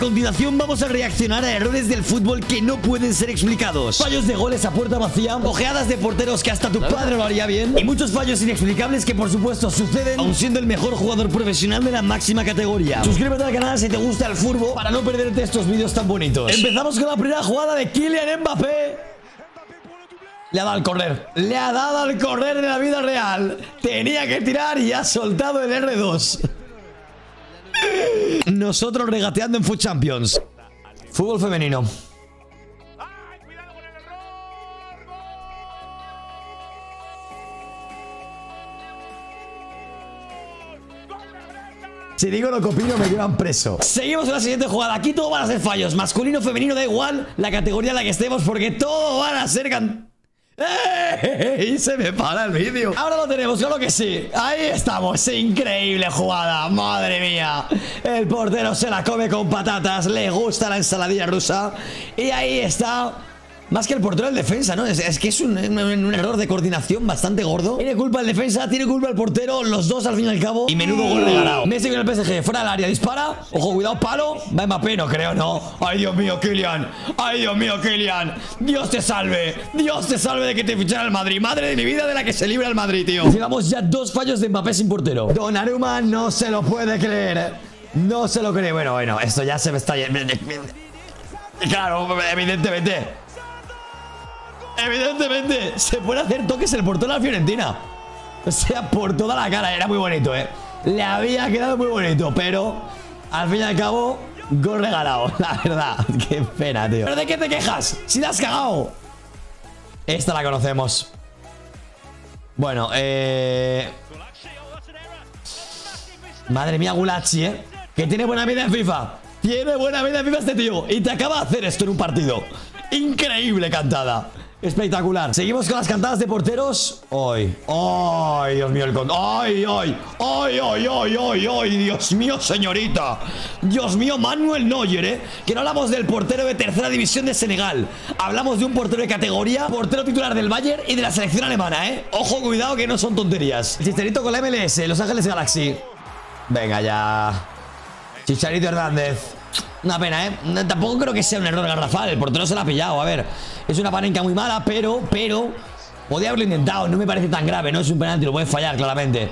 continuación vamos a reaccionar a errores del fútbol que no pueden ser explicados. Fallos de goles a puerta vacía, ojeadas de porteros que hasta tu padre lo haría bien, y muchos fallos inexplicables que por supuesto suceden aun siendo el mejor jugador profesional de la máxima categoría. Suscríbete al canal si te gusta el fútbol para no perderte estos vídeos tan bonitos. Empezamos con la primera jugada de Kylian Mbappé. Le ha dado al correr. Le ha dado al correr de la vida real. Tenía que tirar y ha soltado el R2. Nosotros regateando en Foot Champions. Fútbol femenino. Si digo lo que opino me llevan preso. Seguimos con la siguiente jugada. Aquí todo van a ser fallos. Masculino, femenino, da igual la categoría en la que estemos, porque todo van a ser ¡Y se me para el vídeo! Ahora lo tenemos, claro que sí. Ahí estamos, increíble jugada. Madre mía. El portero se la come con patatas. Le gusta la ensaladilla rusa. Y ahí está. Más que el portero, el defensa, ¿no? Es que es un error de coordinación bastante gordo. Tiene culpa el defensa, tiene culpa el portero. Los dos al fin y al cabo. Y menudo gol regalado. Messi con el PSG, fuera del área, dispara. Ojo, cuidado, palo. Va Mbappé, no creo, no. Ay, Dios mío, Kylian. Ay, Dios mío, Kylian. Dios te salve. Dios te salve de que te fichara el Madrid. Madre de mi vida, de la que se libra el Madrid, tío. Llevamos ya 2 fallos de Mbappé sin portero. Donnarumma no se lo puede creer. No se lo cree. Bueno, esto ya se me está... Claro, evidentemente. Evidentemente, se puede hacer toques el portero de la Fiorentina. O sea, por toda la cara. Era muy bonito, Le había quedado muy bonito, pero al fin y al cabo, gol regalado. La verdad, qué pena, tío. ¿Pero de qué te quejas? Si la has cagado. Esta la conocemos. Bueno, madre mía, Gulacsi, que tiene buena vida en FIFA. Tiene buena vida en FIFA este tío. Y te acaba de hacer esto en un partido. Increíble cantada. Espectacular. Seguimos con las cantadas de porteros. ¡Ay! ¡Ay, Dios mío! ¡Ay, ay! ¡Ay, ay, ay, ay, ay! ¡Dios mío, señorita! ¡Dios mío, Manuel Neuer, Que no hablamos del portero de tercera división de Senegal. Hablamos de un portero de categoría, portero titular del Bayern y de la selección alemana, Ojo, cuidado, que no son tonterías. Chicharito con la MLS, Los Ángeles Galaxy. Venga ya. Chicharito Hernández. Una pena, Tampoco creo que sea un error garrafal. El portero se la ha pillado, a ver. Es una panenca muy mala, pero podía haberlo intentado, no me parece tan grave. No es un penalti, lo puede fallar claramente.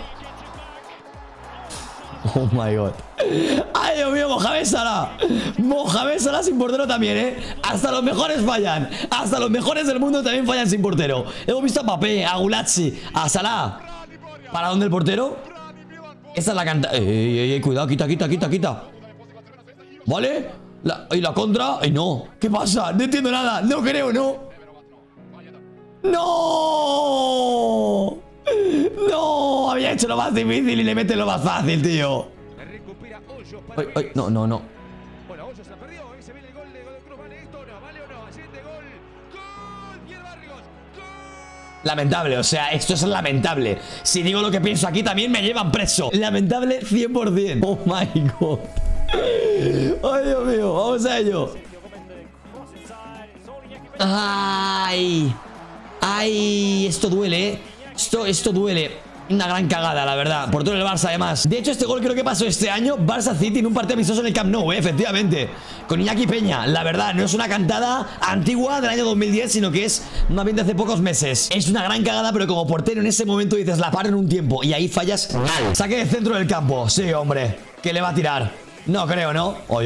Oh my god. Ay, Dios mío, Mohamed Salah. Mohamed Salah sin portero también, Hasta los mejores fallan. Hasta los mejores del mundo también fallan sin portero. Hemos visto a Mbappé, a Gulacsi, a Salah. ¿Para dónde el portero? Esta es la canta. Cuidado, quita. ¿Vale? ¿Y la contra? ¡Ay, no! ¿Qué pasa? No entiendo nada. No creo, ¿no? ¡No! ¡No! Había hecho lo más difícil y le mete lo más fácil, tío. Ay, no. Bueno, Hoyos la perdió. Se viene el gol de Cruz. ¿Vale esto o no? ¿Vale o no? Asciende gol. ¡Gol! Pierre Barrios. ¡Gol! Lamentable, o sea, esto es lamentable. Si digo lo que pienso aquí también me llevan preso. Lamentable 100%. Oh my god. Ay, Dios mío, vamos a ello. Ay, esto duele, Esto duele. Una gran cagada, la verdad. Por todo el Barça, además. De hecho, este gol creo que pasó este año. Barça City en un partido amistoso en el Camp Nou, efectivamente. Con Iñaki Peña. La verdad, no es una cantada antigua del año 2010, sino que es más bien de hace pocos meses. Es una gran cagada, pero como portero en ese momento dices, la paro en un tiempo. Y ahí fallas mal. Saque de centro del campo. Sí, hombre. ¿Qué le va a tirar? No creo, ¿no? ¡Ay!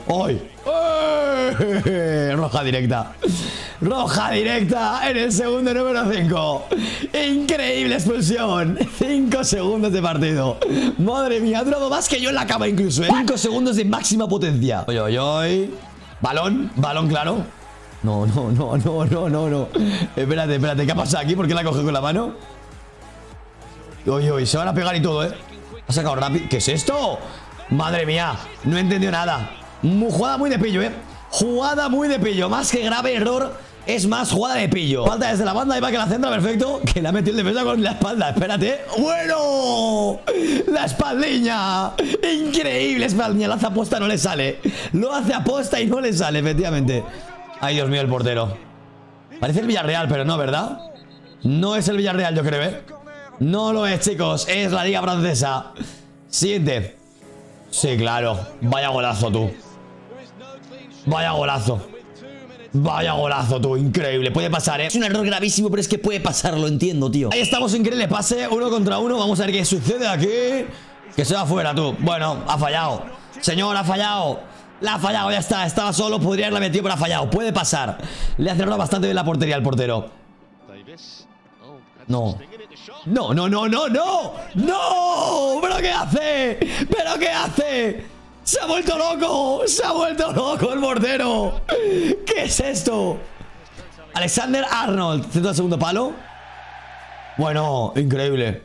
Roja directa. Roja directa en el segundo número 5. Increíble expulsión. 5 segundos de partido. Madre mía, ha durado más que yo en la cama incluso, 5 segundos de máxima potencia. ¡Ay! Balón, claro. No. Espérate, ¿qué ha pasado aquí? ¿Por qué la coge con la mano? ¡Ay! Se van a pegar y todo, Ha sacado rápido. ¿Qué es esto? Madre mía, no he entendido nada. Jugada muy de pillo, Jugada muy de pillo. Más que grave error, es más jugada de pillo. Falta desde la banda, ahí va que la centra, perfecto. Que la ha metido el defensa con la espalda, espérate. ¡Bueno! La espaldiña. Increíble espaldiña, lo hace aposta, no le sale. Lo hace aposta y no le sale, efectivamente. Ay, Dios mío, el portero. Parece el Villarreal, pero no, ¿verdad? No es el Villarreal, yo creo, No lo es, chicos, es la liga francesa. Siguiente. Sí, claro. Vaya golazo, tú. Vaya golazo. Vaya golazo, tú, increíble. Puede pasar, ¿eh? Es un error gravísimo, pero es que puede pasar, lo entiendo, tío. Ahí estamos, increíble pase, 1 contra 1. Vamos a ver qué sucede aquí. Que se va afuera, tú. Bueno, ha fallado. Señor, ha fallado. La ha fallado, ya está. Estaba solo, podría haberla metido, pero ha fallado. Puede pasar. Le ha cerrado bastante bien la portería al portero. No. No, no, no, no, no. ¡No! ¿Pero qué hace? ¿Pero qué hace? ¡Se ha vuelto loco! ¡Se ha vuelto loco el portero! ¿Qué es esto? Alexander Arnold, centro del segundo palo. Bueno, increíble.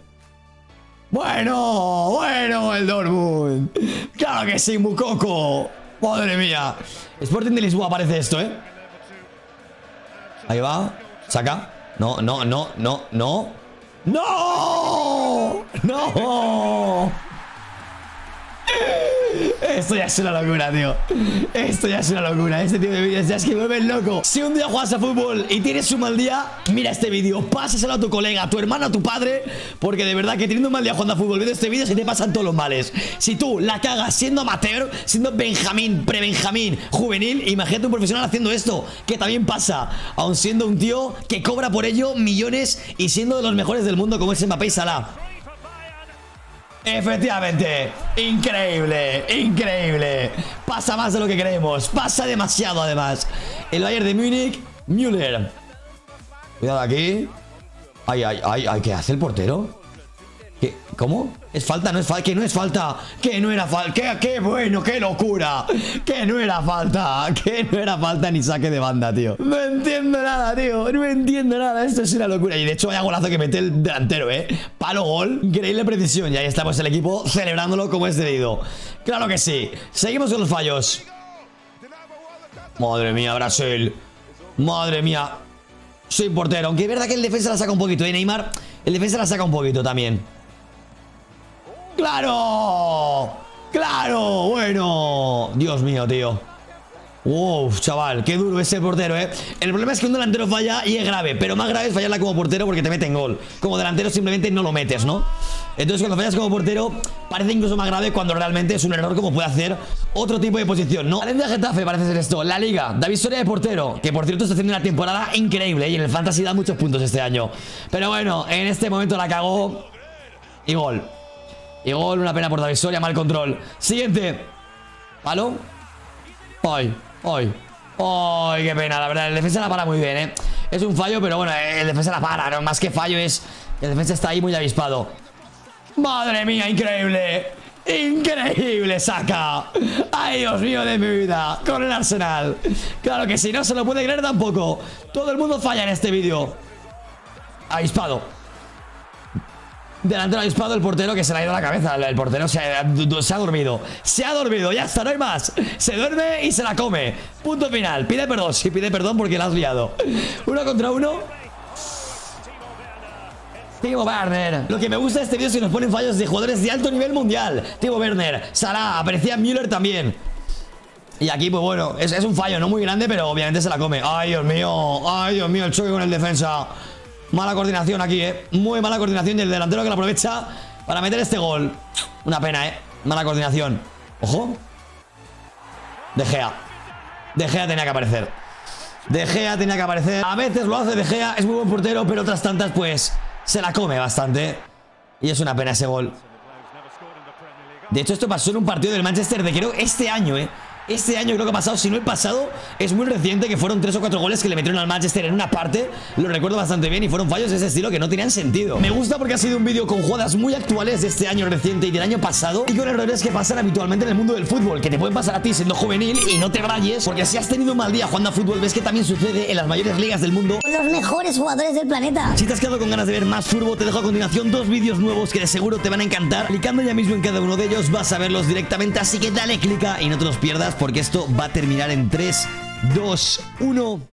Bueno, el Dortmund. Claro que sí, Mukoko. Madre mía. Sporting de Lisboa parece esto, ¿eh? Ahí va. Saca. No. ¡No! Esto ya es una locura, tío. Esto ya es una locura. Este tipo de vídeos ya es que me vuelven loco. Si un día juegas a fútbol y tienes un mal día, mira este vídeo, pásaselo a tu colega, a tu hermano, a tu padre, porque de verdad que teniendo un mal día jugando a fútbol, viendo este vídeo se te pasan todos los males. Si tú la cagas siendo amateur, siendo benjamín, prebenjamín, juvenil, imagínate un profesional haciendo esto, que también pasa, aun siendo un tío que cobra por ello millones y siendo de los mejores del mundo como es Mbappé y Salah. Efectivamente, increíble, increíble. Pasa más de lo que creemos, pasa demasiado además. El Bayern de Múnich, Müller. Cuidado aquí. Ay, ¿qué hace el portero? ¿Qué? ¿Cómo? ¿Es falta? ¿No es falta? Que no es falta. Que no era falta. ¡Qué bueno! ¡Qué locura! Que no era falta. Que no era falta ni saque de banda, tío. No entiendo nada, tío. No entiendo nada. Esto es una locura. Y de hecho, vaya golazo que mete el delantero, ¿eh? Palo gol. Increíble precisión. Y ahí estamos el equipo celebrándolo como es debido. Claro que sí. Seguimos con los fallos. Madre mía, Brasil. Madre mía. Soy portero. Aunque es verdad que el defensa la saca un poquito, ¿eh, Neymar? El defensa la saca un poquito también. ¡Claro! ¡Claro! Bueno. Dios mío, tío. Uf, chaval, qué duro ese portero, ¿eh? El problema es que un delantero falla y es grave. Pero más grave es fallarla como portero porque te meten gol. Como delantero simplemente no lo metes, ¿no? Entonces cuando fallas como portero parece incluso más grave cuando realmente es un error como puede hacer otro tipo de posición, ¿no? Valencia Getafe parece ser esto. La Liga, David Soria de portero, que por cierto está haciendo una temporada increíble y en el Fantasy da muchos puntos este año. Pero bueno, en este momento la cagó. Y gol. Y gol, una pena por David Soria, mal control. Siguiente. Palo. Ay, qué pena, la verdad. El defensa la para muy bien, ¿eh? Es un fallo, pero bueno, el defensa la para, ¿no? Más que fallo es... El defensa está ahí muy avispado. ¡Madre mía, increíble! ¡Increíble, Saka! ¡Ay, Dios mío de mi vida! Con el Arsenal. Claro que sí, no se lo puede creer tampoco. Todo el mundo falla en este vídeo. Avispado. Delantero avispado, el portero que se le ha ido la cabeza. El portero se ha dormido. Se ha dormido, ya está, no hay más. Se duerme y se la come. Punto final. Pide perdón, sí, pide perdón porque la has liado. 1 contra 1. Timo Werner. Lo que me gusta de este vídeo es que nos ponen fallos de jugadores de alto nivel mundial. Timo Werner, Salah, aparecía Müller también. Y aquí, pues bueno, es un fallo, no muy grande, pero obviamente se la come. Ay, Dios mío, el choque con el defensa. Mala coordinación aquí, muy mala coordinación. Y el delantero que la aprovecha para meter este gol. Una pena, mala coordinación. Ojo. De Gea tenía que aparecer. A veces lo hace De Gea, es muy buen portero, pero otras tantas pues se la come bastante. Y es una pena ese gol. De hecho esto pasó en un partido del Manchester de creo este año, Este año creo que ha pasado, si no el pasado, es muy reciente, que fueron 3 o 4 goles que le metieron al Manchester en una parte. Lo recuerdo bastante bien y fueron fallos de ese estilo que no tenían sentido. Me gusta porque ha sido un vídeo con jugadas muy actuales de este año reciente y del año pasado, y con errores que pasan habitualmente en el mundo del fútbol, que te pueden pasar a ti siendo juvenil y no te rayes, porque si has tenido un mal día jugando a fútbol, ves que también sucede en las mayores ligas del mundo. Los mejores jugadores del planeta. Si te has quedado con ganas de ver más fútbol, te dejo a continuación 2 vídeos nuevos que de seguro te van a encantar. Clicando ya mismo en cada uno de ellos vas a verlos directamente, así que dale clica y no te los pierdas porque esto va a terminar en 3, 2, 1.